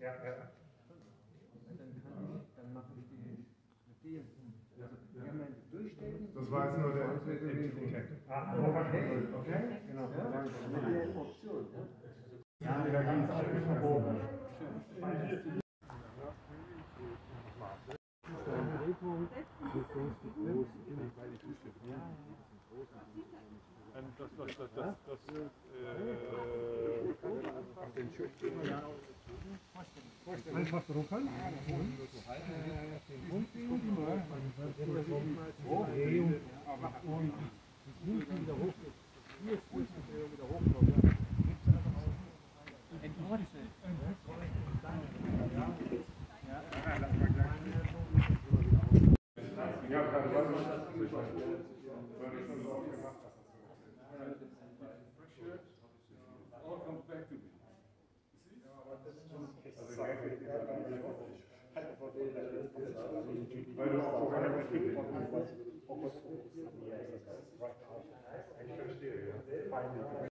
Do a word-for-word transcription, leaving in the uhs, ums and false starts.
Ja, ja. Dann kann ich, dann mache ich die mit dem. Also wir haben einen durchstellen. Das war jetzt nur der Intent. Ah, okay. Okay. Genau. Ja, mit der Option. Ja, da ging es auch nicht verbogen. Das, das, das, das, das, äh, auf den Schüchtern. Einfach drauf halten. Und die mal. Und wieder hoch. Hier ist gut, wieder hoch. Ein Wurzel. Ja, dann wollen wir das schon so oft gemacht haben. All comes back to me. Weil du auch vorher nicht ich verstehe, ja.